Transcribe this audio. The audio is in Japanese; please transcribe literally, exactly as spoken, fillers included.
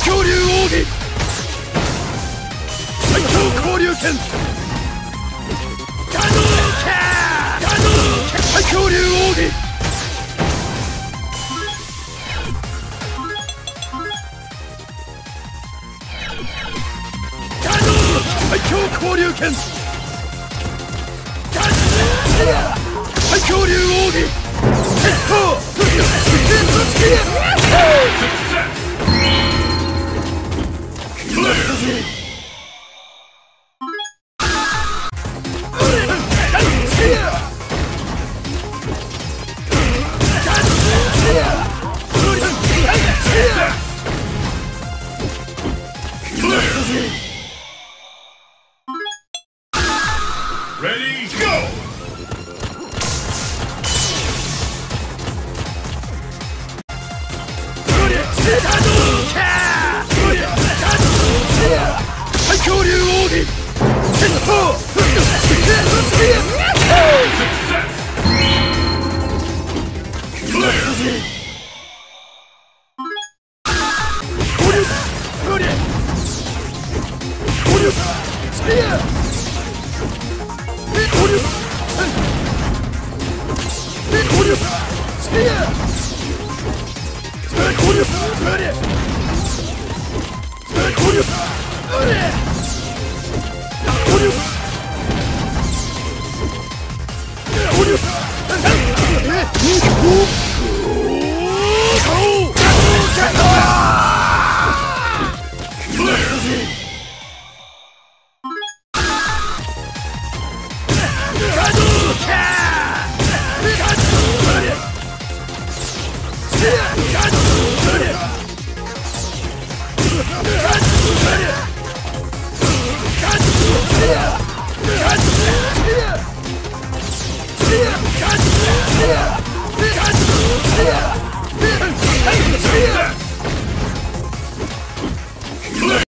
強竜奥義最強交流剣ガノーキャーガノーキャー最強竜奥義ガノー最強交流剣ガノー最強竜奥義ヘッド Ready, go! 最強竜奥義ヘッド